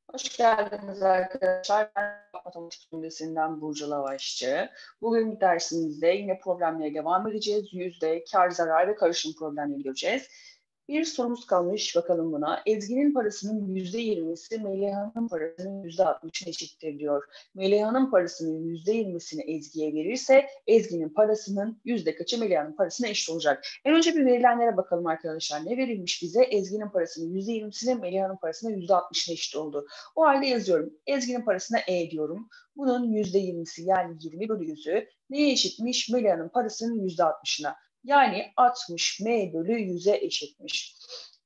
Hoş geldiniz arkadaşlar. Ben Matematik Mühendisinden Burcu Lavaşçı. Bugün dersimizde yine problemlere devam edeceğiz. Yüzde, kar, zarar ve karışım problemleri göreceğiz. Bir sorumuz kalmış, bakalım buna. Ezgi'nin parasının %20'si Meliha'nın parasının %60'ına eşittir diyor. Meliha'nın parasının %20'sini Ezgi'ye verirse Ezgi'nin parasının yüzde kaçı Meliha'nın parasına eşit olacak? En önce bir verilenlere bakalım arkadaşlar. Ne verilmiş bize? Ezgi'nin parasının %20'sine Meliha'nın parasına %60'ına eşit oldu. O halde yazıyorum. Ezgi'nin parasına E diyorum. Bunun %20'si yani 20 bölü 100'ü neye eşitmiş? Melia'nın parasının %60'ına. Yani 60 M bölü 100'e eşitmiş.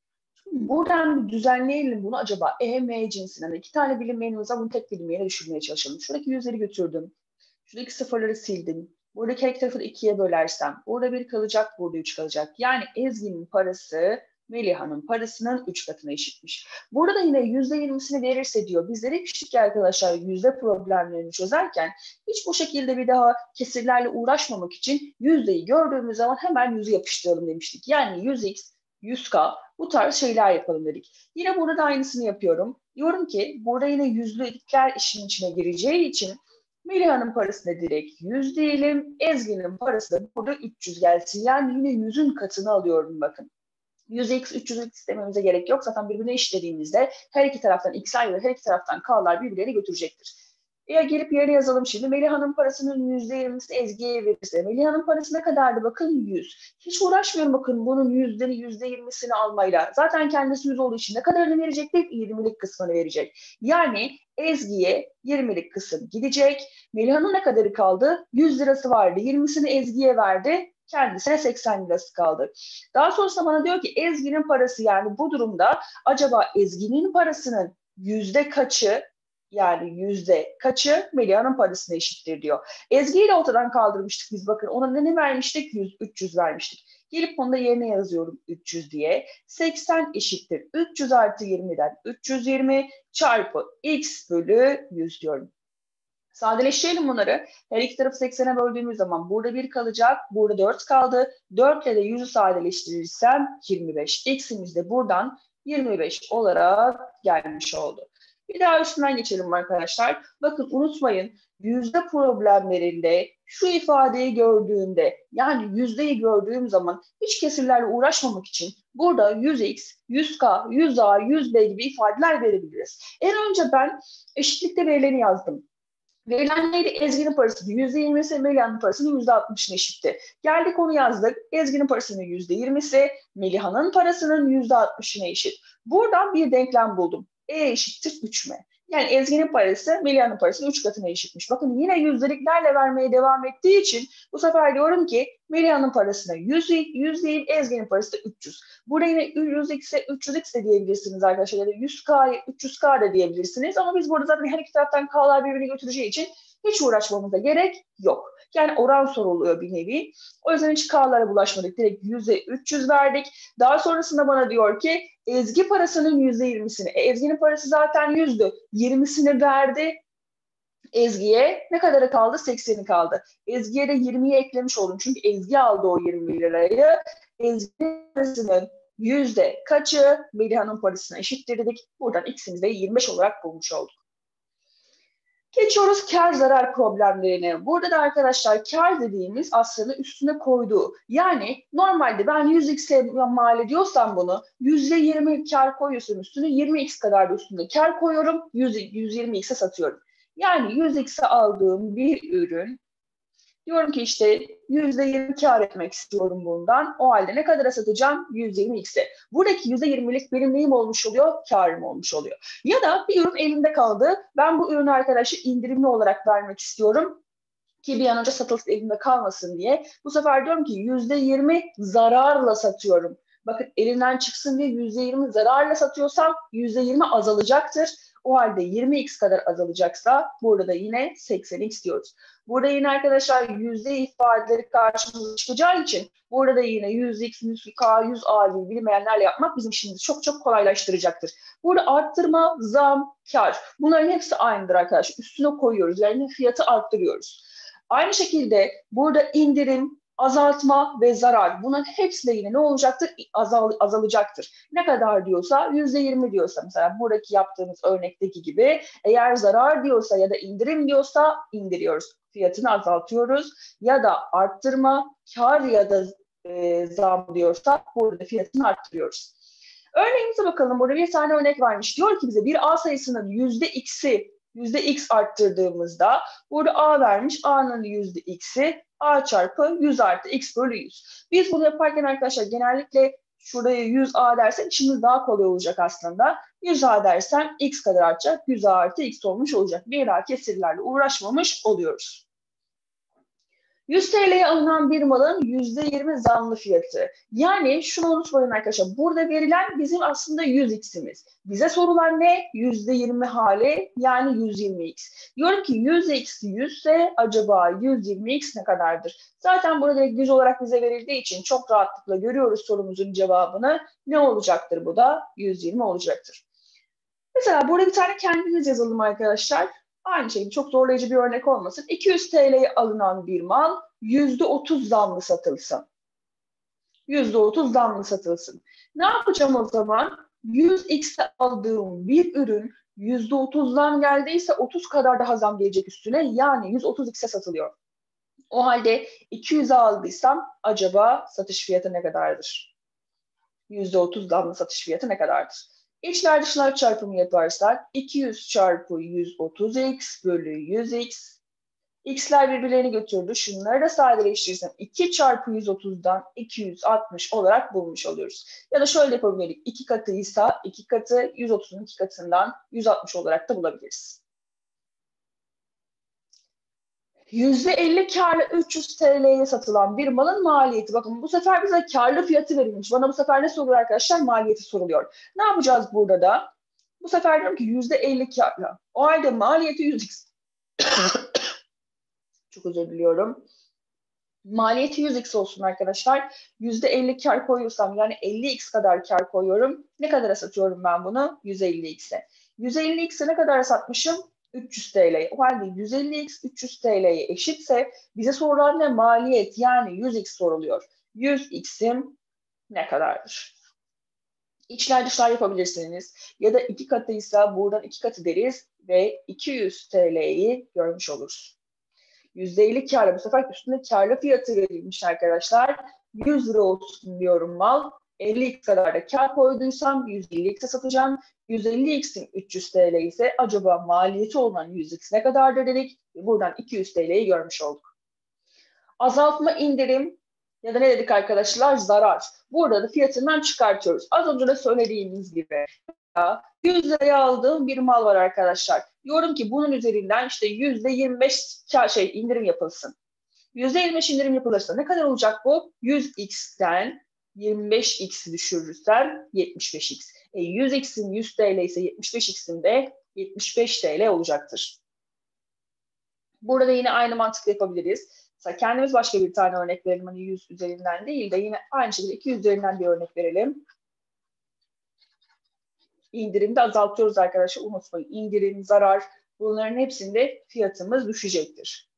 Buradan düzenleyelim bunu acaba M cinsinden. İki tane bilinmeyenimiz var. Bunu tek bilinmeyene düşürmeye çalışalım. Şuradaki yüzleri götürdüm. Şuradaki sıfırları sildim. Buradaki her iki tarafı da ikiye bölersem. Burada bir kalacak, burada 3 kalacak. Yani Ezgi'nin parası Meliha'nın parasının 3 katına eşitmiş. Burada da yine %20'sini verirse diyor. Bizlere demiştik ki arkadaşlar yüzde problemlerini çözerken hiç bu şekilde bir daha kesirlerle uğraşmamak için yüzdeyi gördüğümüz zaman hemen yüzü yapıştıralım demiştik. Yani 100x, 100k bu tarz şeyler yapalım dedik. Yine burada da aynısını yapıyorum. Diyorum ki burada yine yüzdelikler işin içine gireceği için Meliha'nın parasına direkt 100 diyelim. Ezgi'nin parası da burada 300 gelsin. Yani yine 100'ün katını alıyorum bakın. 100x, 300x dememize gerek yok. Zaten birbirine eşitlediğimizde her iki taraftan x ayrı, her iki taraftan k'lar birbirlerini götürecektir. Gelip yerine yazalım şimdi. Meliha'nın parasının %20'sini Ezgi'ye verirse. Meliha'nın parası ne kadardı? Bakın 100. Hiç uğraşmıyorum bakın bunun %20'sini almayla. Zaten kendisi 100 olduğu için ne kadarını verecektir? 20'lik kısmını verecek. Yani Ezgi'ye 20'lik kısım gidecek. Meliha'nın ne kadarı kaldı? 100 lirası vardı. 20'sini Ezgi'ye verdi. Kendisine 80 lirası kaldı. Daha sonrasında bana diyor ki Ezgi'nin parası, yani bu durumda acaba Ezgi'nin parasının yüzde kaçı, yani yüzde kaçı Meliha'nın parasına eşittir diyor. Ezgi'yi de ortadan kaldırmıştık biz, bakın ona ne vermiştik? 100, 300 vermiştik. Gelip onu da yerine yazıyorum 300 diye. 80 eşittir 300 artı 20'den 320 çarpı x bölü 100 diyorum. Sadeleştirelim bunları. Her iki tarafı 80'e böldüğümüz zaman burada 1 kalacak. Burada 4 kaldı. 4 ile de 100'ü sadeleştirirsem 25. X'imiz de buradan 25 olarak gelmiş oldu. Bir daha üstünden geçelim arkadaşlar. Bakın unutmayın, yüzde problemlerinde şu ifadeyi gördüğümde, yani yüzdeyi gördüğüm zaman hiç kesirlerle uğraşmamak için burada 100x, 100k, 100a, 100b gibi ifadeler verebiliriz. En önce ben eşitlikte verileni yazdım. Verilen neydi? Ezgi'nin parası %20'si, Meliha'nın parasının %60'ına eşitti. Geldik onu yazdık. Ezgi'nin parasının %20'si, Meliha'nın parasının %60'ına eşit. Buradan bir denklem buldum. E eşittir 3M. Yani Ezgi'nin parası Meliha'nın parasının 3 katına eşitmiş. Bakın yine yüzdeliklerle vermeye devam ettiği için bu sefer diyorum ki Meliha'nın parasına 100 değil, Ezgi'nin parası da 300. Burada yine 100x'e 300x de diyebilirsiniz arkadaşlar. Ya da 100k'ya 300k da diyebilirsiniz. Ama biz burada zaten her iki taraftan k'lar birbirini götüreceği için hiç uğraşmamıza gerek yok. Yani oran soruluyor bir nevi. O yüzden hiç k'lara bulaşmadık. Direkt 100'e 300 verdik. Daha sonrasında bana diyor ki Ezgi parasının %20'sini. Ezgi'nin parası zaten 100'dü. 20'sini verdi. Ezgi'ye ne kadarı kaldı? 80'i kaldı. Ezgi'ye de 20'yi eklemiş oldum. Çünkü Ezgi aldı o 20 lirayı. Ezgi'nin parasının yüzde kaçı Meliha'nın parasına eşittir dedik. Buradan x'imizi de 25 olarak bulmuş olduk. Geçiyoruz kar zarar problemlerine. Burada da arkadaşlar kar dediğimiz aslında üstüne koyduğu. Yani normalde ben 100x'e mal ediyorsam bunu %20 kar koyuyorsam üstüne 20x kadar da üstüne kar koyuyorum. 120x'e satıyorum. Yani 100x'e aldığım bir ürün, diyorum ki işte %20 kar etmek istiyorum bundan. O halde ne kadara satacağım? 120x'e. Buradaki %20'lik benim neyim olmuş oluyor? Karım olmuş oluyor. Ya da bir ürün elimde kaldı. Ben bu ürünü arkadaşlar indirimli olarak vermek istiyorum ki bir an önce satılıp elimde kalmasın diye. Bu sefer diyorum ki %20 zararla satıyorum. Bakın elinden çıksın diye %20 zararla satıyorsam %20 azalacaktır. O halde 20x kadar azalacaksa burada da yine 80x diyoruz. Burada yine arkadaşlar yüzde ifadeleri karşımıza çıkacağı için burada da yine 100x, 100k, 100a gibi bilinmeyenlerle yapmak bizim işimizi çok çok kolaylaştıracaktır. Burada arttırma, zam, kar. Bunların hepsi aynıdır arkadaşlar. Üstüne koyuyoruz. Yani fiyatı arttırıyoruz. Aynı şekilde burada indirim, azaltma ve zarar. Bunların hepsi de yine ne olacaktır? Azalacaktır. Ne kadar diyorsa, %20 diyorsa mesela buradaki yaptığımız örnekteki gibi, eğer zarar diyorsa ya da indirim diyorsa indiriyoruz. Fiyatını azaltıyoruz ya da arttırma, kar ya da zam diyorsa burada fiyatını arttırıyoruz. Örneğimize bakalım. Burada bir tane örnek vermiş. Diyor ki bize bir A sayısının %x arttırdığımızda burada A vermiş. A'nın %x'i A çarpı 100 artı x bölü 100. Biz bunu yaparken arkadaşlar genellikle şuraya 100A dersek işimiz daha kolay olacak aslında. 100A dersem x kadar artacak. 100A artı x olmuş olacak. Bir daha kesirlerle uğraşmamış oluyoruz. 100 TL'ye alınan bir malın %20 zamlı fiyatı. Yani şunu unutmayın arkadaşlar. Burada verilen bizim aslında 100x'imiz. Bize sorulan ne? %20 hali, yani 120x. Diyorum ki 100x 100 ise acaba 120x ne kadardır? Zaten burada 100 olarak bize verildiği için çok rahatlıkla görüyoruz sorumuzun cevabını. Ne olacaktır bu da? 120 olacaktır. Mesela burada bir tane kendimiz yazalım arkadaşlar. Aynı şekilde çok zorlayıcı bir örnek olmasın. 200 TL'ye alınan bir mal %30 zamlı satılsın. %30 zamlı satılsın. Ne yapacağım o zaman? 100x'e aldığım bir ürün %30 zam geldiyse 30 kadar daha zam gelecek üstüne. Yani 130x'e satılıyor. O halde 200'e aldıysam acaba satış fiyatı ne kadardır? %30 zamlı satış fiyatı ne kadardır? İçler dışlar çarpımı yaparsak 200 çarpı 130x bölü 100x. X'ler birbirlerini götürdü. Şunları da sadeleştirirsem 2 çarpı 130'dan 260 olarak bulmuş oluyoruz. Ya da şöyle yapabiliriz. 2 katıysa 2 katı, 130'un 2 katından 160 olarak da bulabiliriz. %50 karlı 300 TL'ye satılan bir malın maliyeti. Bakın bu sefer bize karlı fiyatı verilmiş. Bana bu sefer ne soruluyor arkadaşlar? Maliyeti soruluyor. Ne yapacağız burada da? Bu sefer diyorum ki %50 karlı. O halde maliyeti 100x. Çok özür diliyorum. Maliyeti 100x olsun arkadaşlar. %50 kar koyuyorsam yani 50x kadar kar koyuyorum. Ne kadara satıyorum ben bunu? 150x'e. 150x'e ne kadar satmışım? 300 TL. O halde 150x 300 TL'ye eşitse bize sorulan ne? Maliyet, yani 100x soruluyor. 100x'im ne kadardır? İçler dışlar yapabilirsiniz. Ya da 2 katıysa buradan 2 katı deriz ve 200 TL'yi görmüş oluruz. %50 karla, bu sefer üstünde karlı fiyatı verilmiş arkadaşlar. 100 lira olsun diyorum mal. 50x kadar da kar koyduysam 150x'e satacağım. 150x'in 300 TL ise acaba maliyeti olan 100x ne kadardır dedik. Buradan 200 TL'yi görmüş olduk. Azaltma, indirim ya da ne dedik arkadaşlar? Zarar. Burada da fiyatından çıkartıyoruz. Az önce de söylediğimiz gibi 100 liraya aldığım bir mal var arkadaşlar. Diyorum ki bunun üzerinden işte %25 indirim yapılsın. %25 indirim yapılırsa ne kadar olacak bu? 100x'ten 25x'i düşürürsem 75x. 100x'in 100 TL ise 75x'in de 75 TL olacaktır. Burada yine aynı mantıkla yapabiliriz. Mesela kendimiz başka bir tane örnek verelim. Hani 100 üzerinden değil de yine aynı şekilde 200 üzerinden bir örnek verelim. İndirimde azaltıyoruz arkadaşlar. Unutmayın. İndirim, zarar, bunların hepsinde fiyatımız düşecektir.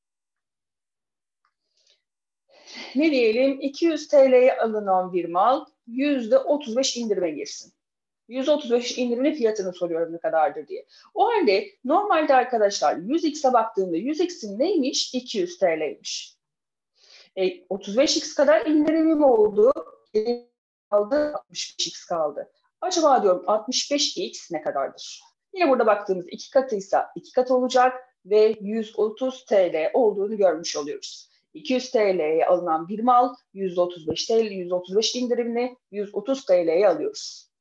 Ne diyelim? 200 TL'ye alınan bir mal %35 indirime girsin. %35 indirimli fiyatını soruyorum ne kadardır diye. O halde normalde arkadaşlar 100x'e baktığımda 100x'in neymiş? 200 TL'ymiş. 35x kadar indirimim oldu. Kaldı 65x kaldı. Acaba diyorum 65x ne kadardır? Yine burada baktığımız 2 katıysa 2 kat olacak ve 130 TL olduğunu görmüş oluyoruz. 200 TL'ye alınan bir mal %35 TL, %35 indirimli 130 TL'ye alıyoruz.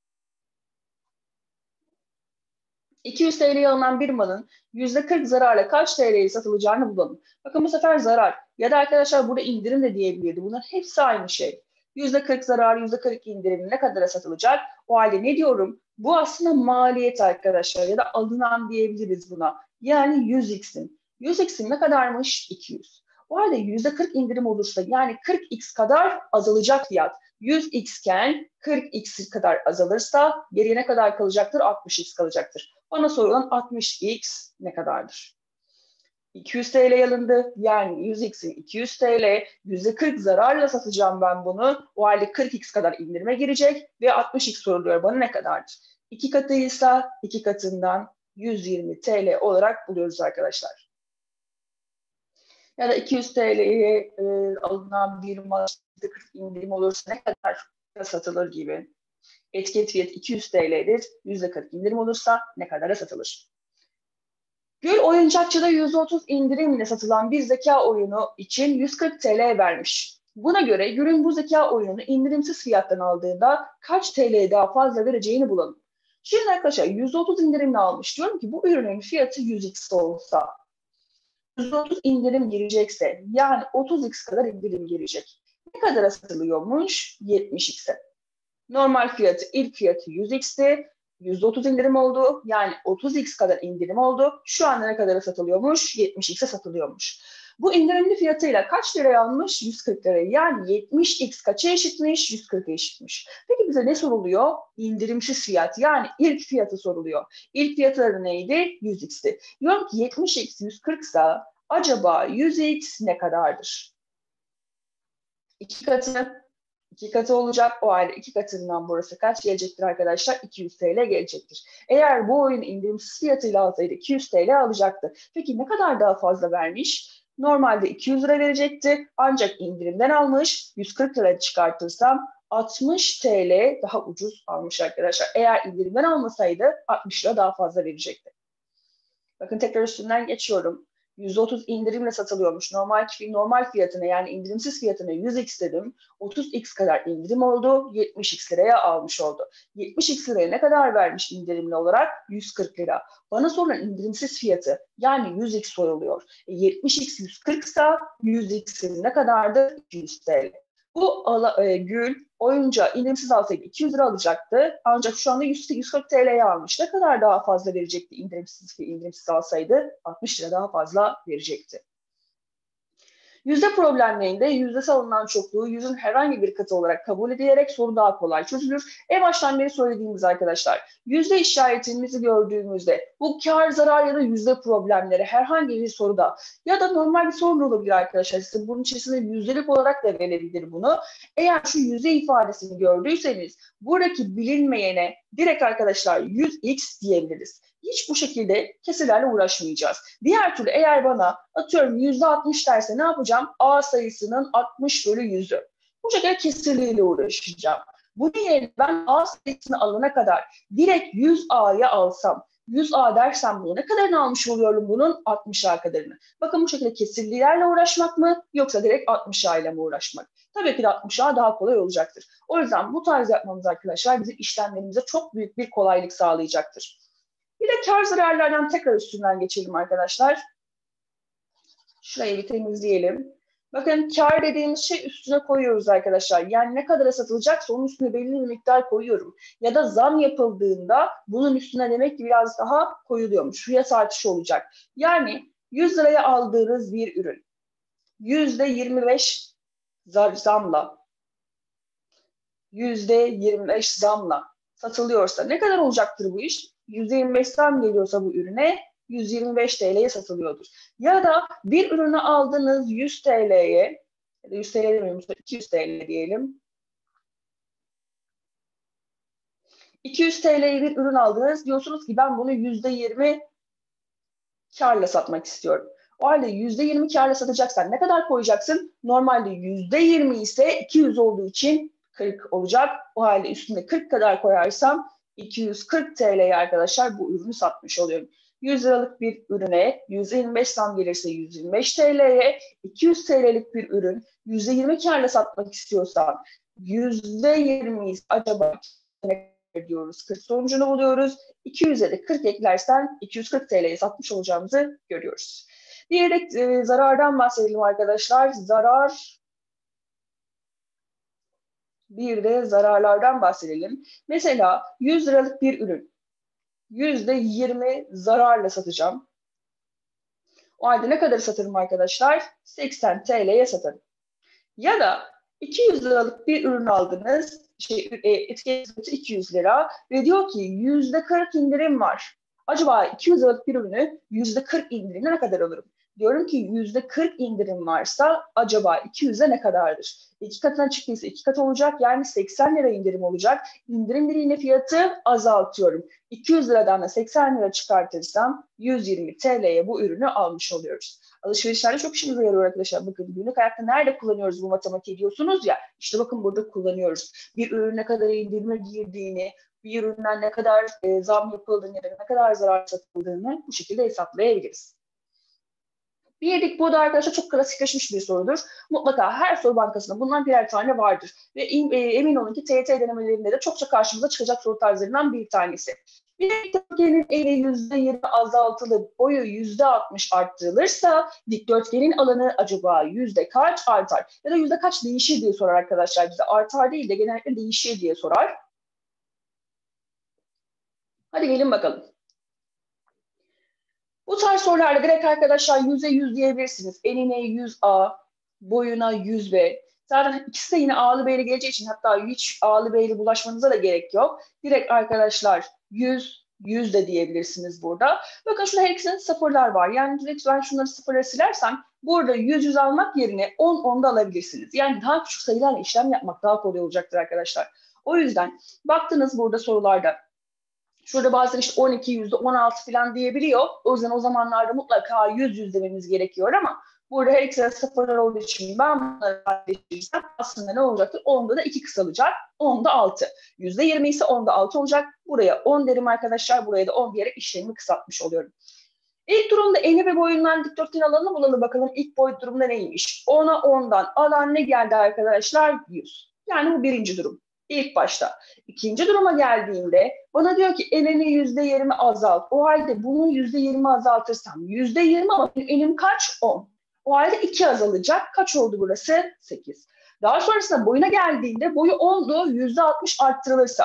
200 TL'ye alınan bir malın %40 zararla kaç TL'ye satılacağını bulalım. Bakın bu sefer zarar. Ya da arkadaşlar burada indirim de diyebilirdi. Bunların hepsi aynı şey. %40 zarar, %40 indirim ne kadara satılacak? O halde ne diyorum? Bu aslında maliyet arkadaşlar ya da alınan diyebiliriz buna. Yani 100x'in. 100x'in ne kadarmış? 200. O halde %40 indirim olursa yani 40x kadar azalacak fiyat. 100x iken 40x kadar azalırsa geriye ne kadar kalacaktır? 60x kalacaktır. Bana sorulan 60x ne kadardır? 200 TL alındı. Yani 100x'in 200 TL, %40 zararla satacağım ben bunu. O halde 40x kadar indirime girecek ve 60x soruluyor bana ne kadardır? 2 katıysa 2 katından 120 TL olarak buluyoruz arkadaşlar. Ya da 200 TL'ye alınan bir mal %40 indirim olursa ne kadar satılır gibi. Etiket fiyatı 200 TL'dir. %40 indirim olursa ne kadara satılır? Gül oyuncakçıda %30 indirimle satılan bir zeka oyunu için 140 TL vermiş. Buna göre Gül'ün bu zeka oyununu indirimsiz fiyattan aldığında kaç TL daha fazla vereceğini bulalım. Şimdi arkadaşlar %30 indirimle almış. Diyorum ki bu ürünün fiyatı 100x olsa, %30 indirim girecekse yani 30x kadar indirim girecek. Ne kadara satılıyormuş? 70x'e. Normal fiyatı, ilk fiyatı 100x'ti. %30 indirim oldu. Yani 30x kadar indirim oldu. Şu anda ne kadara satılıyormuş? 70x'e satılıyormuş. Bu indirimli fiyatıyla kaç liraya almış? 140 liraya. Yani 70x kaça eşitmiş? 140'a eşitmiş. Peki bize ne soruluyor? İndirimsiz fiyat. Yani ilk fiyatı soruluyor. İlk fiyatları neydi? 100x'ti. Diyorum ki 70x 140 ise acaba 100x ne kadardır? 2 katı. 2 katı olacak. O halde 2 katından burası kaç gelecektir arkadaşlar? 200 TL gelecektir. Eğer bu oyun indirimsiz fiyatıyla alsaydı 200 TL alacaktı. Peki ne kadar daha fazla vermiş? Normalde 200 lira verecekti. Ancak indirimden almış. 140 lira çıkartırsam 60 TL daha ucuz almış arkadaşlar. Eğer indirimden almasaydı 60 lira daha fazla verecekti. Bakın tekrar üstünden geçiyorum. %30 indirimle satılıyormuş. Normal fiyatına yani indirimsiz fiyatına 100x dedim. 30x kadar indirim oldu. 70x liraya almış oldu. 70x liraya ne kadar vermiş indirimli olarak? 140 lira. Bana sorulan indirimsiz fiyatı yani 100x soruluyor. 70x 140 ise 100x'in ne kadardı? 200 TL. Bu Gül oyuncağı indirimsiz alsaydı 200 lira alacaktı. Ancak şu anda 140 TL'ye almış. Ne kadar daha fazla verecekti indirimsiz alsaydı? 60 lira daha fazla verecekti. Yüzde problemlerinde yüzdesi alınan çokluğu yüzün herhangi bir katı olarak kabul edilerek soru daha kolay çözülür. En baştan beri söylediğimiz arkadaşlar, yüzde işaretimizi gördüğümüzde bu kar, zarar ya da yüzde problemleri herhangi bir soruda ya da normal bir soru olabilir arkadaşlar. Size bunun içerisinde yüzdelik olarak da verebilir bunu. Eğer şu yüzde ifadesini gördüyseniz buradaki bilinmeyene direkt arkadaşlar 100x diyebiliriz. Hiç bu şekilde kesirlerle uğraşmayacağız. Diğer türlü eğer bana atıyorum %60 derse ne yapacağım? A sayısının 60 bölü 100'ü. Bu şekilde kesirliğiyle uğraşacağım. Bunun yerine ben A sayısını alana kadar direkt 100A'ya alsam, 100A dersem bunu ne kadarını almış oluyorum bunun? 60A kadarını. Bakın bu şekilde kesirlilerle uğraşmak mı yoksa direkt 60A ile mi uğraşmak? Tabii ki de 60A daha kolay olacaktır. O yüzden bu tarz yapmamız arkadaşlar bizim işlemlerimize çok büyük bir kolaylık sağlayacaktır. Bir de kar zararlardan tekrar üstünden geçelim arkadaşlar. Şurayı bir temizleyelim. Bakın kar dediğimiz şey üstüne koyuyoruz arkadaşlar. Yani ne kadara satılacaksa onun üstüne belli bir miktar koyuyorum. Ya da zam yapıldığında bunun üstüne demek ki biraz daha koyuluyormuş. Fiyat artışı olacak. Yani 100 liraya aldığınız bir ürün %25 zamla %25 zamla satılıyorsa ne kadar olacaktır bu iş? %25 zam geliyorsa bu ürüne 125 TL'ye satılıyordur. Ya da bir ürünü aldınız 100 TL'ye ya da 100 TL demiyorum 200 TL diyelim. 200 TL'ye bir ürün aldınız. Diyorsunuz ki ben bunu %20 karla satmak istiyorum. O halde %20 karla satacaksan ne kadar koyacaksın? Normalde %20 ise 200 olduğu için 40 olacak. O halde üstünde 40 kadar koyarsam 240 TL'ye arkadaşlar bu ürünü satmış oluyorum. 100 liralık bir ürüne %25 zam gelirse 125 TL'ye, 200 TL'lik bir ürün %20 karla satmak istiyorsam %20 acaba ne diyoruz? 40 sonucunu buluyoruz. 200'e de 40 eklersen 240 TL'ye satmış olacağımızı görüyoruz. Bir de zarardan bahsedelim arkadaşlar. Bir de zararlardan bahsedelim. Mesela 100 liralık bir ürün %20 zararla satacağım. O halde ne kadar satırım arkadaşlar? 80 TL'ye satarım. Ya da 200 liralık bir ürün aldınız, etiket fiyatı 200 lira ve diyor ki %40 indirim var. Acaba 200 liralık bir ürünü %40 indirimle ne kadar alırım? Diyorum ki %40 indirim varsa acaba 200'e ne kadardır? 2 katına çıktıysa 2 kat olacak, yani 80 lira indirim olacak. İndirim birliğine fiyatı azaltıyorum. 200 liradan da 80 lira çıkartırsam 120 TL'ye bu ürünü almış oluyoruz. Alışverişlerde çok işimize yarıyor arkadaşlar. Bakın günlük hayatta nerede kullanıyoruz bu matematiği diyorsunuz ya. İşte bakın burada kullanıyoruz. Bir ürün ne kadar indirime girdiğini, bir üründen ne kadar zam yapıldığını ya da ne kadar zarar satıldığını bu şekilde hesaplayabiliriz. Birlik bu da arkadaşlar çok klasikleşmiş bir sorudur. Mutlaka her soru bankasında bundan birer tane vardır. Ve emin olun ki TYT denemelerinde de çokça karşımıza çıkacak soru tarzlarından bir tanesi. Bir dikdörtgenin eni %20 azaltılıp boyu %60 arttırılırsa dikdörtgenin alanı acaba yüzde kaç artar? Ya da yüzde kaç değişir diye sorar arkadaşlar bize. Artar değil de genellikle değişir diye sorar. Hadi gelin bakalım. Bu tarz sorularda direkt arkadaşlar %100 diyebilirsiniz. Enine 100A, boyuna 100B. Zaten ikisi de yine A'lı B'li geleceği için hatta hiç A'lı B'li bulaşmanıza da gerek yok. Direkt arkadaşlar 100 de diyebilirsiniz burada. Bakın şurada her ikisinin sıfırlar var. Yani direkt ben şunları sıfırları silersem burada 100 almak yerine 10 da alabilirsiniz. Yani daha küçük sayılarla işlem yapmak daha kolay olacaktır arkadaşlar. O yüzden baktınız burada sorularda. Şurada bazen işte 12, %16 falan diyebiliyor. O yüzden o zamanlarda mutlaka 100 dememiz gerekiyor ama burada her ikisi sıfırlar olduğu için ben bunları paylaşırsam aslında ne olacaktır? 10'da da 2 kısalacak. 10'da 6. %20 ise 10'da 6 olacak. Buraya 10 derim arkadaşlar. Buraya da 10 diyerek işlemi kısaltmış oluyorum. İlk durumda eni ve boyundan dikdörtgen alanını bulalım bakalım. İlk boyut durumda neymiş? 10'a 10'dan alan ne geldi arkadaşlar? 100. Yani bu birinci durum. İlk başta. İkinci duruma geldiğimde bana diyor ki enini %20 azalt. O halde bunu %20 azaltırsam %20 ama enim kaç? 10. O halde 2 azalacak. Kaç oldu burası? 8. Daha sonrasında boyuna geldiğinde boyu 10'du. %60 arttırılırsa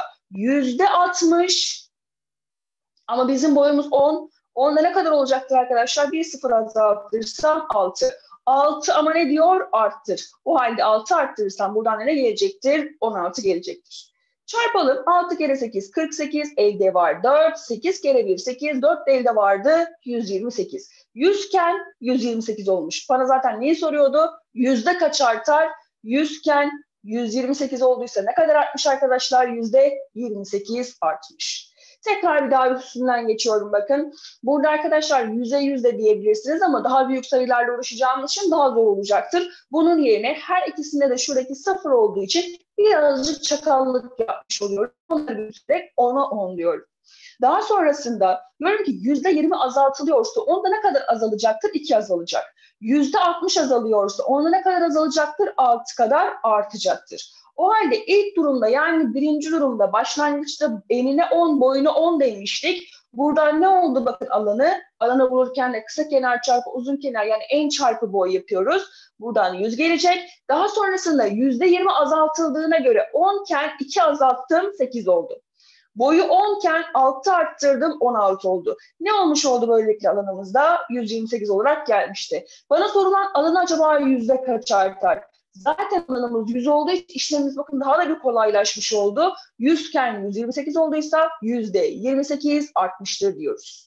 %60 ama bizim boyumuz 10. 10'da ne kadar olacaktır arkadaşlar? Bir sıfır azaltırsam 6. 6 ama ne diyor? Arttır. O halde 6 arttırırsam buradan ne gelecektir? 16 gelecektir. Çarpalım. 6 kere 8 48. Elde var 4. 8 kere 1 8. 4 de elde vardı. 128. 100 iken 128 olmuş. Bana zaten neyi soruyordu? Yüzde kaç artar? 100 iken 128 olduysa ne kadar artmış arkadaşlar? %28 artmış. Tekrar bir daha üstünden geçiyorum bakın. Burada arkadaşlar %100 de diyebilirsiniz ama daha büyük sayılarla uğraşacağımız için daha zor olacaktır. Bunun yerine her ikisinde de şuradaki 0 olduğu için birazcık çakallık yapmış oluyorum. Onları büyüterek 10'a 10 diyorum. Daha sonrasında diyorum ki %20 azaltılıyorsa onda ne kadar azalacaktır? 2 azalacak. %60 azalıyorsa onda ne kadar azalacaktır? 6 kadar artacaktır. O halde ilk durumda yani birinci durumda başlangıçta enine 10, boyuna 10 demiştik. Buradan ne oldu bakın alanı? Alanı bulurken de kısa kenar çarpı uzun kenar yani en çarpı boy yapıyoruz. Buradan 100 gelecek. Daha sonrasında %20 azaltıldığına göre 10 iken 2 azalttım 8 oldu. Boyu 10 iken 6 arttırdım 16 oldu. Ne olmuş oldu böylelikle alanımızda? 128 olarak gelmişti. Bana sorulan alanı acaba yüzde kaç artar? Zaten alanımız 100 olduğu için işlemimiz bakın daha da bir kolaylaşmış oldu. 100 iken 128 olduysa %28 artmıştır diyoruz.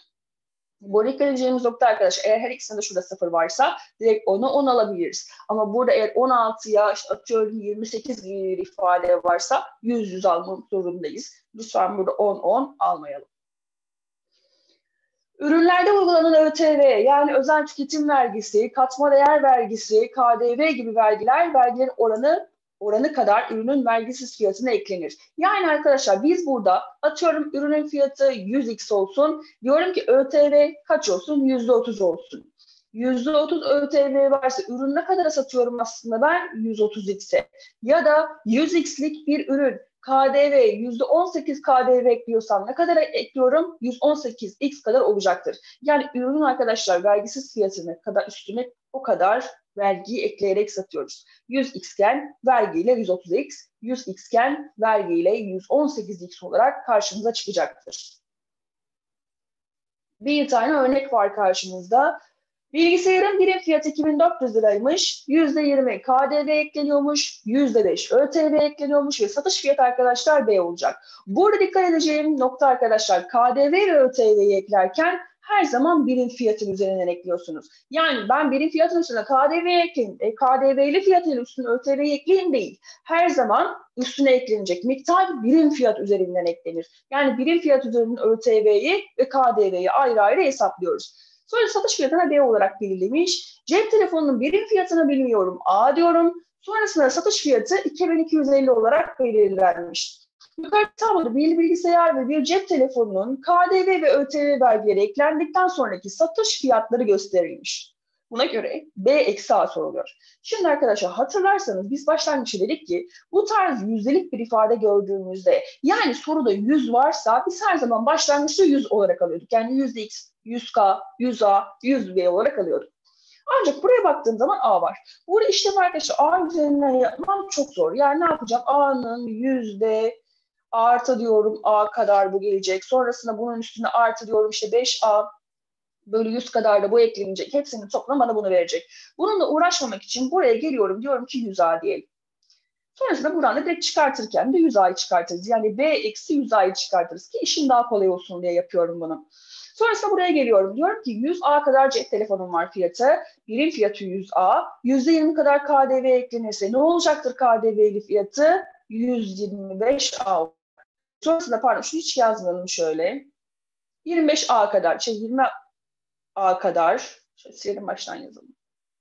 Bu dikkat edeceğimiz nokta arkadaşlar eğer her ikisinde de şurada 0 varsa direkt 10'u 10 alabiliriz. Ama burada eğer 16'ya işte atıyorum 28 gibi bir ifade varsa 100 almak zorundayız. Lütfen burada 10 almayalım. Ürünlerde uygulanan ÖTV yani özel tüketim vergisi, katma değer vergisi, KDV gibi vergilerin oranı kadar ürünün vergisiz fiyatına eklenir. Yani arkadaşlar biz burada atıyorum ürünün fiyatı 100x olsun. Diyorum ki ÖTV kaç olsun? %30 olsun. %30 ÖTV varsa ürün ne kadar satıyorum aslında ben? 130x'e. Ya da 100x'lik bir ürün KDV %18 KDV ekliyorsam ne kadar ekliyorum? 118x kadar olacaktır. Yani ürünün arkadaşlar vergisiz fiyatını kadar üstüne o kadar vergiyi ekleyerek satıyoruz. 100x iken vergiyle 130x, 100x iken vergiyle 118x olarak karşımıza çıkacaktır. Bir tane örnek var karşımızda. Bilgisayarın birim fiyatı 2400 liraymış, %20 KDV ekleniyormuş, %5 ÖTV ekleniyormuş ve satış fiyatı arkadaşlar B olacak. Burada dikkat edeceğim nokta arkadaşlar KDV ve ÖTV'yi eklerken her zaman birim fiyatın üzerinden ekliyorsunuz. Yani ben birim fiyatın üstüne KDV ekleyeyim, KDV'li fiyatın üstüne ÖTV'yi ekleyeyim değil. Her zaman üstüne eklenecek miktar birim fiyat üzerinden eklenir. Yani birim fiyat üzerinden ÖTV'yi ve KDV'yi ayrı ayrı hesaplıyoruz. Sonra satış fiyatına B olarak belirlemiş. Cep telefonunun birim fiyatını bilmiyorum A diyorum. Sonrasında satış fiyatı 2250 olarak belirlenmiş. Yukarı tabloda bir bilgisayar ve bir cep telefonunun KDV ve ÖTV vergileri eklendikten sonraki satış fiyatları gösterilmiş. Buna göre B eksi A soruluyor. Şimdi arkadaşlar hatırlarsanız biz başlangıçta dedik ki bu tarz yüzdelik bir ifade gördüğümüzde yani soruda 100 varsa biz her zaman başlangıçta 100 olarak alıyorduk. Yani %X, 100K, 100A, 100B olarak alıyorduk. Ancak buraya baktığım zaman A var. Burada işlem arkadaşlar A üzerinden yapmam çok zor. Yani ne yapacağım? A'nın yüzde artı diyorum A kadar bu gelecek. Sonrasında bunun üstüne artı diyorum işte 5A bölü 100 kadar da bu eklenecek. Hepsinin toplamı bana bunu verecek. Bununla uğraşmamak için buraya geliyorum diyorum ki 100A diyelim. Sonrasında buradan da direkt çıkartırken de 100A'yı çıkartırız. Yani B eksi 100A'yı çıkartırız ki işim daha kolay olsun diye yapıyorum bunu. Sonrasında buraya geliyorum. Diyorum ki 100A kadar cep telefonum var fiyatı. Birim fiyatı 100A. %20 kadar KDV eklenirse ne olacaktır KDV'li fiyatı? 125A. Sonrasında pardon şunu hiç yazmayalım şöyle. 25A kadar, 20A kadar. Şöyle silelim baştan yazalım.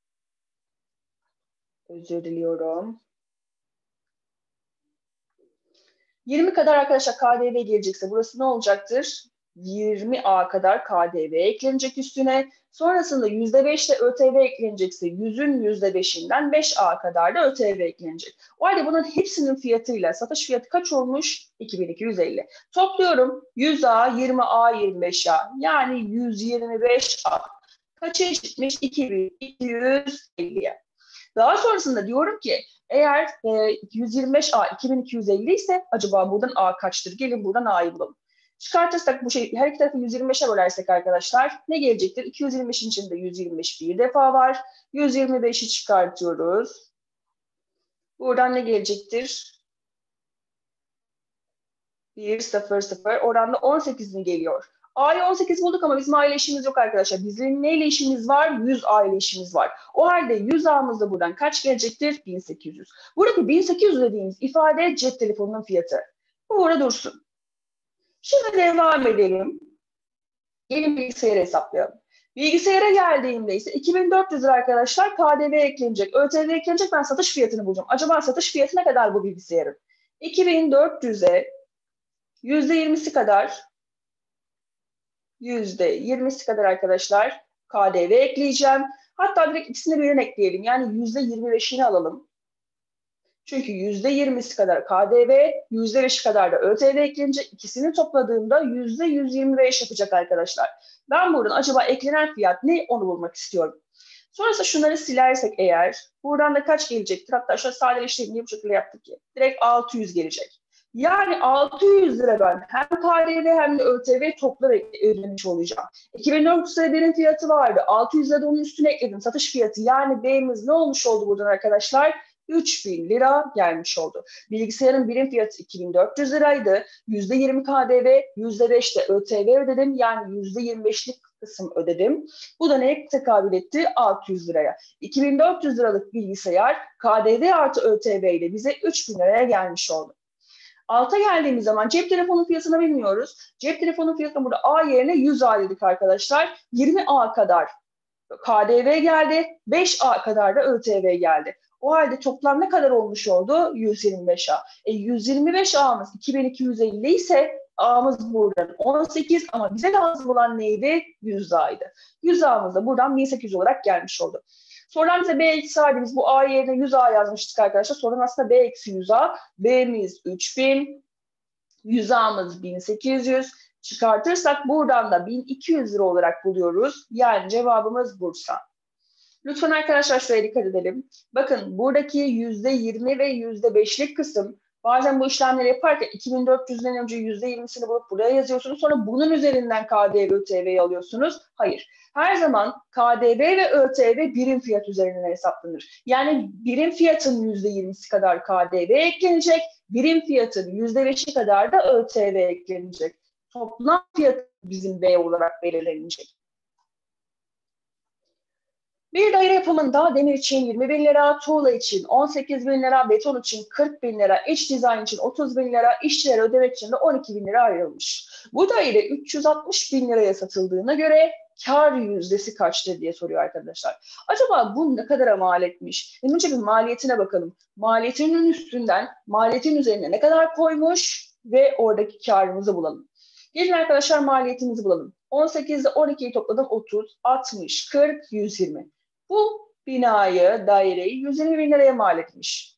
Özür diliyorum. 20 kadar arkadaşlar KDV gelecekse burası ne olacaktır? 20A kadar KDV eklenecek üstüne. Sonrasında %5 de ÖTV eklenecekse 100'ün %5'inden 5A kadar da ÖTV eklenecek. O halde bunun hepsinin fiyatıyla satış fiyatı kaç olmuş? 2250. Topluyorum 100A, 20A, 25A yani 125A. Kaça eşitmiş? 2250'ye. Daha sonrasında diyorum ki eğer 125A 2250 ise acaba buradan A kaçtır? Gelin buradan A'yı bulalım. Çıkartırsak bu şey her iki tarafı 125'e bölersek arkadaşlar ne gelecektir? 225'in içinde 125 bir defa var. 125'i çıkartıyoruz. Buradan ne gelecektir? 1, 0, 0. Oradan da 18 mi geliyor? A'ya 18 bulduk ama bizim A ile işimiz yok arkadaşlar. Bizim neyle işimiz var? 100 A ile işimiz var. O halde 100 A'mızda buradan kaç gelecektir? 1800. Buradaki 1800 dediğimiz ifade cep telefonunun fiyatı. Bu burada dursun. Şimdi devam edelim. Gelin bilgisayarı hesaplayalım. Bilgisayara geldiğimde ise 2400 lira arkadaşlar KDV eklenecek, ÖTV eklenecek. Ben satış fiyatını bulacağım. Acaba satış fiyatı ne kadar bu bilgisayarın? 2400'e %20'si kadar %20'si kadar arkadaşlar KDV ekleyeceğim. Hatta direkt ikisini birden ekleyelim. Yani %25'ini alalım. Çünkü %20'si kadar KDV, %5'i kadar da ÖTV eklenecek. İkisini topladığımda %125 yapacak arkadaşlar. Ben buradan acaba eklenen fiyat ne onu bulmak istiyorum. Sonrasında şunları silersek eğer buradan da kaç gelecektir? Hatta şöyle sadeleştireyim diye bu şekilde yaptık ki. Direkt 600 gelecek. Yani 600 lira ben hem KDV hem de ÖTV toplarak ödemiş olacağım. 2400 lira benim fiyatı vardı. 600 lira da onun üstüne ekledim. Satış fiyatı yani B'miz ne olmuş oldu buradan arkadaşlar? 3000 lira gelmiş oldu. Bilgisayarın birim fiyatı 2400 liraydı. %20 KDV, %5 de ÖTV ödedim. Yani %25'lik kısım ödedim. Bu da neye tekabül etti? 600 liraya. 2400 liralık bilgisayar KDV artı ÖTV ile bize 3000 liraya gelmiş oldu. Alta geldiğimiz zaman cep telefonu fiyatını bilmiyoruz. Cep telefonu fiyatını burada A yerine 100A dedik arkadaşlar. 20A kadar KDV geldi. 5A kadar da ÖTV geldi. O halde toplam ne kadar olmuş oldu? 125A. 125A'mız 2250 ise A'mız buradan 18 ama bize lazım olan neydi? 100A'ydı. 100A'mız da buradan 1800 olarak gelmiş oldu. Sorudan bize B eksi A'ydı. Biz bu A yerine 100A yazmıştık arkadaşlar. Sorun aslında B eksi 100A. B'miz 3000. 100A'mız 1800. Çıkartırsak buradan da 1200 lira olarak buluyoruz. Yani cevabımız Bursa. Lütfen arkadaşlar şuraya dikkat edelim. Bakın buradaki %20 ve %5'lik kısım bazen bu işlemleri yaparken 2400'den önce %20'sini bulup buraya yazıyorsunuz. Sonra bunun üzerinden KDV, ÖTV'yi alıyorsunuz. Hayır. Her zaman KDV ve ÖTV birim fiyat üzerinden hesaplanır. Yani birim fiyatın %20'si kadar KDV eklenecek. Birim fiyatın %5'i kadar da ÖTV eklenecek. Toplam fiyatın bizim B olarak belirlenecek. Bir daire yapımında demir için 20 bin lira, tuğla için 18 bin lira, beton için 40 bin lira, iç dizayn için 30 bin lira, işçilere ödemek için de 12 bin lira ayrılmış. Bu daire 360 bin liraya satıldığına göre kar yüzdesi kaçtır diye soruyor arkadaşlar. Acaba bu ne kadar mal etmiş? Önce bir maliyetine bakalım. Maliyetinin üstünden maliyetin üzerine ne kadar koymuş ve oradaki karımızı bulalım. Gelin arkadaşlar maliyetimizi bulalım. 18 ile 12'yi topladım 30, 60, 40, 120. Bu binayı, daireyi 120 bin liraya mal etmiş.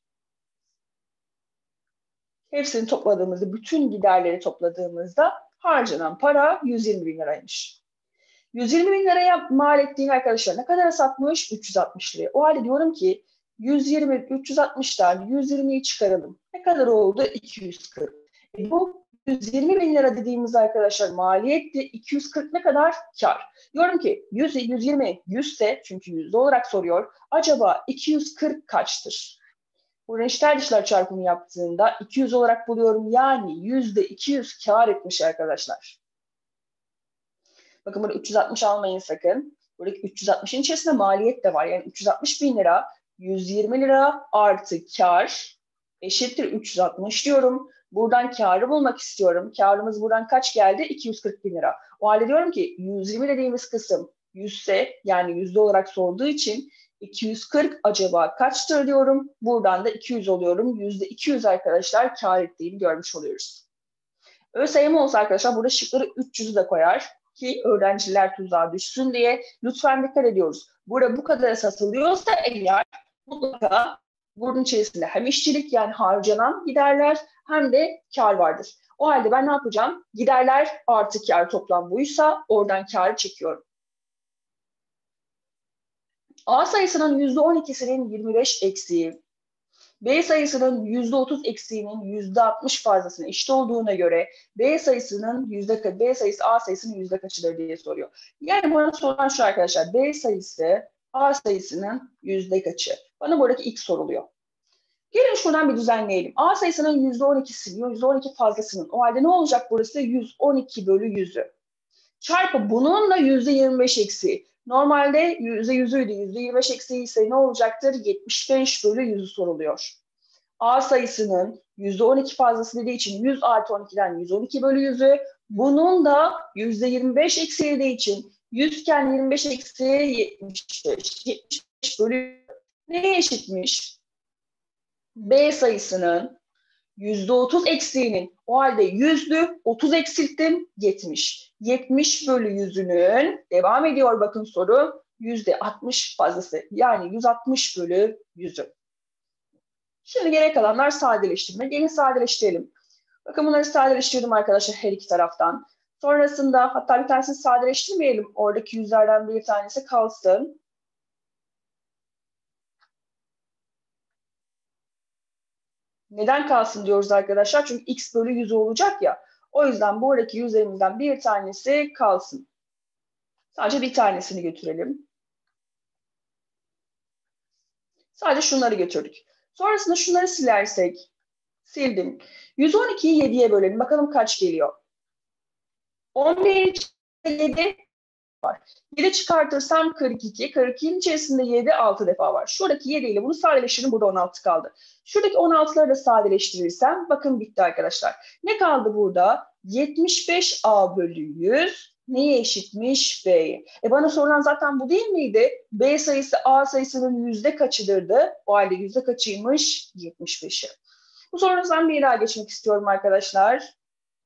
Hepsini topladığımızda, bütün giderleri topladığımızda harcanan para 120 bin liraymış. 120 bin liraya mal ettiğini arkadaşlar ne kadar satmış? 360 liraya. O halde diyorum ki 120, 360'dan 120'yi çıkaralım. Ne kadar oldu? 240. Bu 120 bin lira dediğimiz arkadaşlar maliyetti. 240 ne kadar? Kar. Diyorum ki 120 100 ise, çünkü yüzde olarak soruyor. Acaba 240 kaçtır? Bu eşler dışlar çarpımı yaptığında 200 olarak buluyorum. Yani %200 kar etmiş arkadaşlar. Bakın burada 360 almayın sakın. Buradaki 360'ın içerisinde maliyet de var. Yani 360 bin lira, 120 lira artı kar eşittir 360 diyorum. Buradan karı bulmak istiyorum. Karımız buradan kaç geldi? 240 bin lira. O halde diyorum ki 120 dediğimiz kısım 100 ise, yani yüzde olarak sorduğu için 240 acaba kaçtır diyorum. Buradan da 200 oluyorum. %200 arkadaşlar kar ettiğini görmüş oluyoruz. ÖSYM olsa arkadaşlar burada şıkları 300'ü de koyar ki öğrenciler tuzağa düşsün diye. Lütfen dikkat ediyoruz. Burada bu kadar satılıyorsa eğer mutlaka bunun içerisinde hem işçilik, yani harcanan giderler, hem de kar vardır. O halde ben ne yapacağım? Giderler artı kar toplam buysa oradan karı çekiyorum. A sayısının %12'sinin 25 eksiği, B sayısının %30 eksiğinin %60 fazlasına eşit olduğuna göre B sayısı A sayısının yüzde kaçıdır diye soruyor. Yani bana sorulan şu arkadaşlar, B sayısı A sayısının yüzde kaçı? Bana buradaki ilk soruluyor. Gelin şuradan bir düzenleyelim. A sayısının %12'si diyor, %12 fazlasının. O halde ne olacak burası? 112 bölü 100'ü. Çarpı bununla %25 eksiği. Normalde %100'üydü. %25 eksiği ise ne olacaktır? 75 bölü 100'ü soruluyor. A sayısının %12 fazlası dediği için 100 artı 12'den 112 bölü 100'ü. Bunun da %25 eksiği dediği için 100 iken 25 eksiği 75. 75 bölü neye eşitmiş? B sayısının %30 eksiğinin, o halde 100'lü 30 eksilttim 70. 70 bölü 100'ünün devam ediyor bakın soru %60 fazlası, yani 160 bölü 100'ü. Şimdi gerek kalanlar sadeleştirme. Gelin sadeleştirelim. Bakın bunları sadeleştirdim arkadaşlar her iki taraftan. Sonrasında hatta bir tanesini sadeleştirmeyelim. Oradaki yüzlerden bir tanesi kalsın. Neden kalsın diyoruz arkadaşlar? Çünkü x bölü 100 olacak ya. O yüzden buradaki yüzlerimizden bir tanesi kalsın. Sadece bir tanesini götürelim. Sadece şunları götürdük. Sonrasında şunları silersek, sildim. 112'yi 7'ye bölelim. Bakalım kaç geliyor. 11 içinde 7 var. 7 çıkartırsam 42. 42'nin içerisinde 7 6 defa var. Şuradaki 7 ile bunu sadeleştirin. Burada 16 kaldı. Şuradaki 16'ları da sadeleştirirsem bakın bitti arkadaşlar. Ne kaldı burada? 75A bölü 100 neye eşitmiş? B'ye. Bana sorulan zaten bu değil miydi? B sayısı A sayısının yüzde kaçıdırdı? O halde yüzde kaçıymış? 75'i. Bu sorunuzdan bir daha geçmek istiyorum arkadaşlar.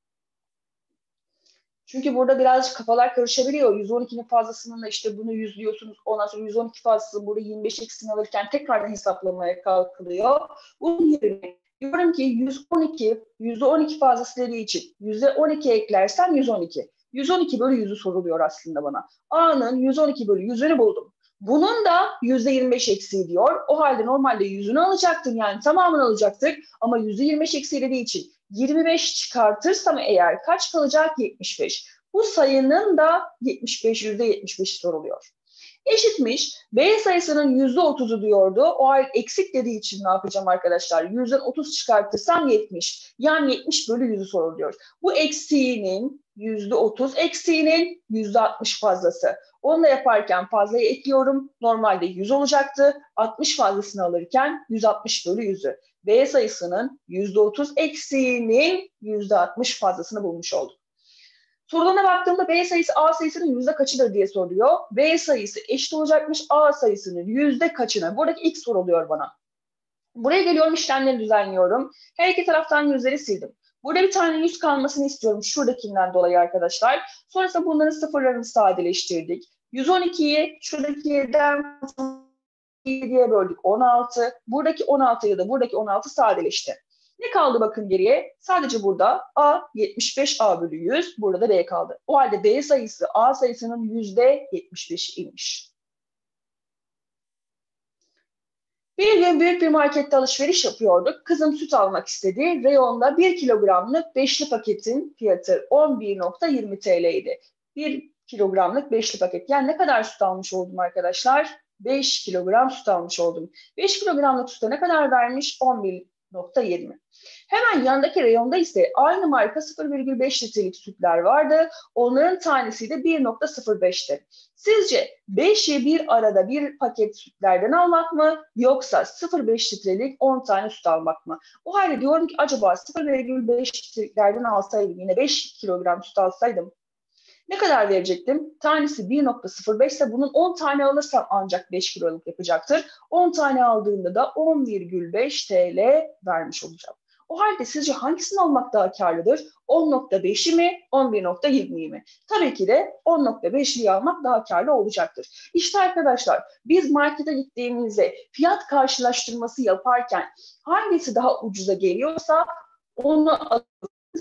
Çünkü burada birazcık kafalar karışabiliyor. 112'nin fazlasının da işte bunu yüzlüyorsunuz. Ondan sonra 112 fazlası burada 25 eksini alırken tekrardan hesaplamaya kalkılıyor. Bunun yerine diyorum ki 112, %12 fazlası dediği için %12 eklersem 112. 112 bölü 100'ü soruluyor aslında bana. A'nın 112 bölü 100'ünü buldum. Bunun da %25 eksiği diyor. O halde normalde 100'ünü alacaktım, yani tamamını alacaktık. Ama %25 eksiği dediği için 25 çıkartırsam eğer kaç kalacak? 75. Bu sayının da %75 soruluyor. Eşitmiş. B sayısının %30'u diyordu. O halde eksik dediği için ne yapacağım arkadaşlar? 100'den 30 çıkartırsam 70. Yani 70 bölü 100'ü soruluyor. Bu eksiğinin %30 eksiğinin %60 fazlası. Onu da yaparken fazlayı ekliyorum. Normalde 100 olacaktı. 60 fazlasını alırken 160 bölü 100'ü. B sayısının %30 eksiğinin %60 fazlasını bulmuş olduk. Sorularına baktığımda B sayısı A sayısının yüzde kaçıdır diye soruyor. B sayısı eşit olacakmış A sayısının yüzde kaçına. Buradaki ilk soruluyor bana. Buraya geliyorum, işlemleri düzenliyorum. Her iki taraftan yüzleri sildim. Burada bir tane 100 kalmasını istiyorum şuradakinden dolayı arkadaşlar. Sonrasında bunların sıfırlarını sadeleştirdik. 112'yi şuradaki 7'den 7'ye böldük 16. Buradaki 16'yı da buradaki 16 sadeleşti. Ne kaldı bakın geriye? Sadece burada A 75A bölü 100. Burada da B kaldı. O halde B sayısı A sayısının %75'iymiş. Bir gün büyük bir markette alışveriş yapıyorduk. Kızım süt almak istedi. Reyonda 1 kilogramlık beşli paketin fiyatı 11,20 TL'ydi. 1 kilogramlık beşli paket. Yani ne kadar süt almış oldum arkadaşlar? 5 kilogram süt almış oldum. 5 kilogramlık süte ne kadar vermiş? 11,20. Hemen yandaki reyonda ise aynı marka 0,5 litrelik sütler vardı. Onların tanesi de 1,05'ti. Sizce 5'i bir arada bir paket sütlerden almak mı yoksa 0,5 litrelik 10 tane süt almak mı? O halde diyorum ki acaba 0,5 litreliklerden alsaydım, yine 5 kilogram süt alsaydım ne kadar verecektim? Tanesi 1,05 ise bunun 10 tane alırsam ancak 5 kiloluk yapacaktır. 10 tane aldığımda da 10,5 TL vermiş olacağım. O halde sizce hangisini almak daha karlıdır? 10,5'i mi, 11,20'yi mi? Tabii ki de 10,5'liyi almak daha karlı olacaktır. İşte arkadaşlar, biz markete gittiğimizde fiyat karşılaştırması yaparken hangisi daha ucuza geliyorsa onu alıp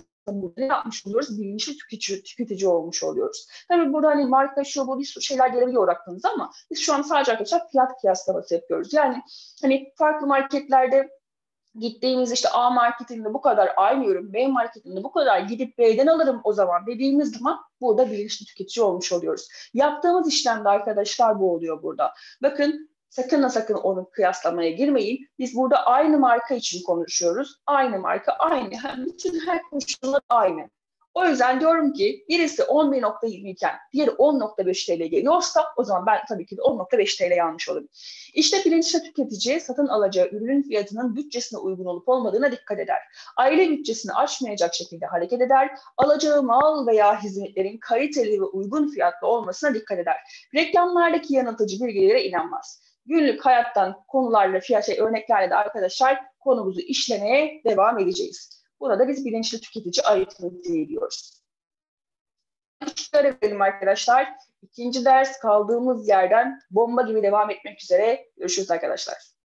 ne yapmış oluyoruz? Bilinçli tüketici olmuş oluyoruz. Tabii burada hani marka şu bu bir sürü şeyler gelebiliyor aklınıza ama biz şu an sadece arkadaşlar fiyat kıyaslaması yapıyoruz. Yani hani farklı marketlerde gittiğimiz işte A marketinde bu kadar aynı ürün, B marketinde bu kadar gidip B'den alırım o zaman dediğimiz zaman burada bilinçli tüketici olmuş oluyoruz. Yaptığımız işlemde arkadaşlar bu oluyor burada. Bakın sakın ha sakın onu kıyaslamaya girmeyin. Biz burada aynı marka için konuşuyoruz. Aynı marka, aynı. Bütün her koşullar aynı. O yüzden diyorum ki birisi 11,20 iken diğeri 10,5 TL geliyorsa o zaman ben tabii ki de 10,5 TL almış olurum. İşte bilinçli tüketici satın alacağı ürünün fiyatının bütçesine uygun olup olmadığına dikkat eder. Aile bütçesini aşmayacak şekilde hareket eder. Alacağı mal veya hizmetlerin kaliteli ve uygun fiyatlı olmasına dikkat eder. Reklamlardaki yanıltıcı bilgilere inanmaz. Günlük hayattan konularla, örneklerle de arkadaşlar konumuzu işlemeye devam edeceğiz. Burada biz bilinçli tüketici aritmetiği diyoruz. Görelim arkadaşlar. İkinci ders kaldığımız yerden bomba gibi devam etmek üzere. Görüşürüz arkadaşlar.